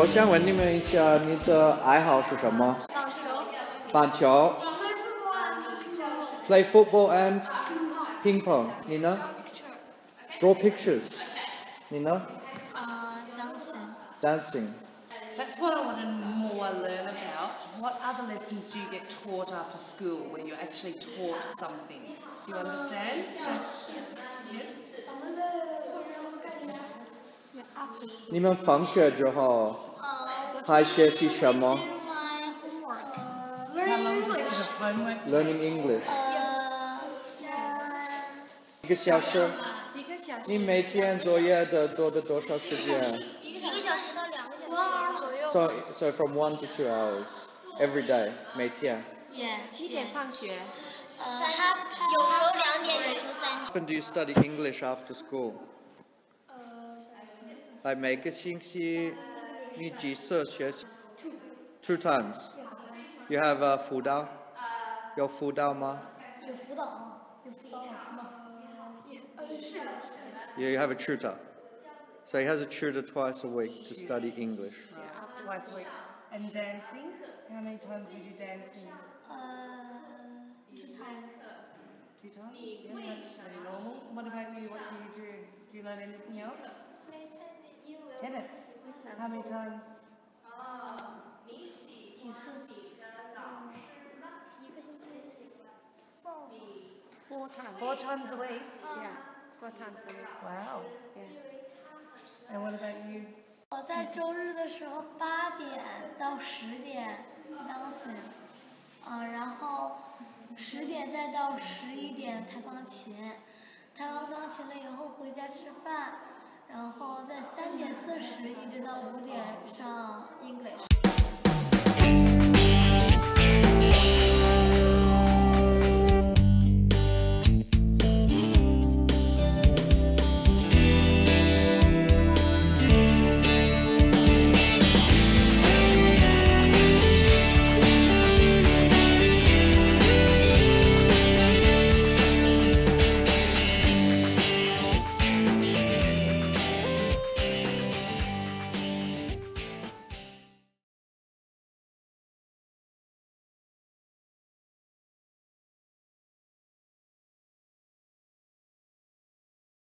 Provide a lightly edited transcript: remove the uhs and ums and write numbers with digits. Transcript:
想问你们一下，你的爱好是什么？ 棒球。 棒球。Play football and ping pong. 你呢 ？Draw pictures. 你呢？Dancing. That's what I want to more learn about. What other lessons do you get taught after school when you're actually taught something? Do you understand? Yes. 你们放学之后还学习什么 ？Learning English. 一个小时。你每天作业做的多少时间 1个小时到2个小时左右。 So from 1 to 2 hours every day. 每天。 几点放学？ 有时候2点，有时候3点。 How often do you study English after school? 每个星期你几次学习 ？Two times. You have 辅导？有辅导吗？ 有辅导吗？有辅导老师吗？是。 Yeah, you have a tutor. So he has a tutor twice a week to study English. Yeah, twice a week. And dancing? How many times do you do dancing? 2 times. 2 times? Yeah, that's pretty normal. What about you? What do you do? Do you learn anything else? Tennis. How many times? 几次？1个星期4 times. 4 times a week? Yeah, 4 times a week. Wow. Yeah. And what about you? 我在周日的时候8点到10点dancing，然后10点再到11点弹钢琴，弹完钢琴了以后回家吃饭，然后在3点40一直到5点上 English。